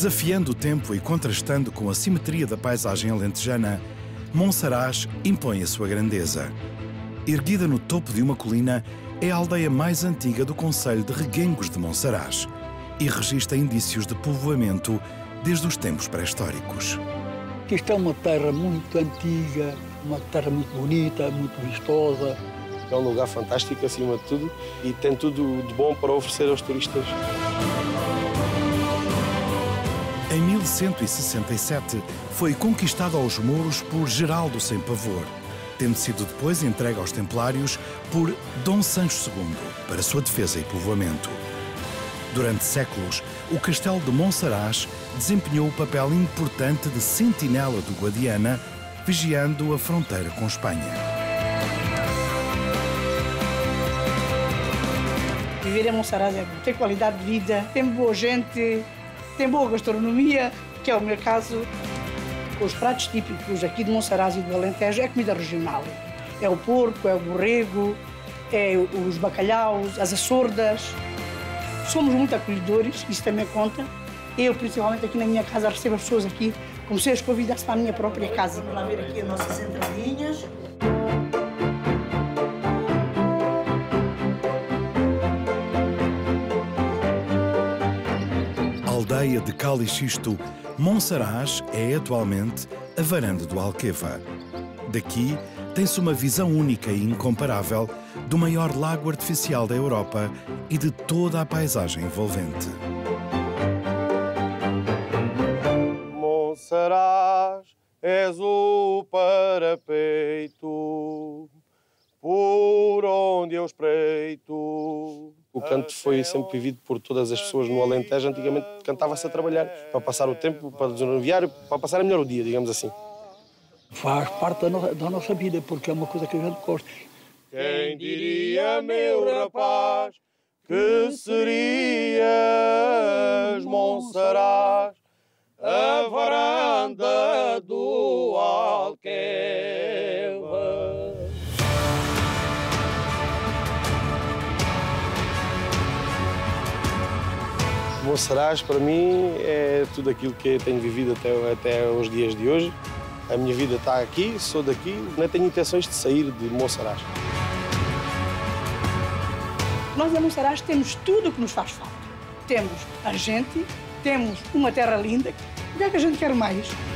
Desafiando o tempo e contrastando com a simetria da paisagem alentejana, Monsaraz impõe a sua grandeza. Erguida no topo de uma colina, é a aldeia mais antiga do concelho de Reguengos de Monsaraz e registra indícios de povoamento desde os tempos pré-históricos. Isto é uma terra muito antiga, uma terra muito bonita, muito vistosa. É um lugar fantástico, acima de tudo, e tem tudo de bom para oferecer aos turistas. Em 1167, foi conquistado aos mouros por Geraldo Sem Pavor, tendo sido depois entregue aos templários por Dom Sancho II, para sua defesa e povoamento. Durante séculos, o castelo de Monsaraz desempenhou o papel importante de sentinela do Guadiana, vigiando a fronteira com Espanha. Viver em Monsaraz é ter qualidade de vida, tem boa gente, tem boa gastronomia, que é o meu caso. Os pratos típicos aqui de Monsaraz e do Alentejo é comida regional. É o porco, é o borrego, é os bacalhaus, as açordas. Somos muito acolhedores, isso também conta. Eu, principalmente aqui na minha casa, recebo as pessoas aqui como se eu as convidasse para a minha própria casa. Vamos lá ver aqui as nossas entradinhas. Aldeia de cal e xisto, Monsaraz é atualmente a varanda do Alqueva. Daqui tem-se uma visão única e incomparável do maior lago artificial da Europa e de toda a paisagem envolvente. Monsaraz, és o parapeito por onde eu espreito. O canto foi sempre vivido por todas as pessoas no Alentejo. Antigamente cantava-se a trabalhar, para passar o tempo, para desanuviar, para passar melhor o dia, digamos assim. Faz parte da nossa vida, porque é uma coisa que a gente gosta. Quem diria, meu rapaz, que serias Monsaraz, a varanda do Alqueva. Monsaraz, para mim, é tudo aquilo que tenho vivido até os dias de hoje. A minha vida está aqui, sou daqui, não tenho intenções de sair de Monsaraz. Nós em Monsaraz temos tudo o que nos faz falta. Temos a gente, temos uma terra linda. O que é que a gente quer mais?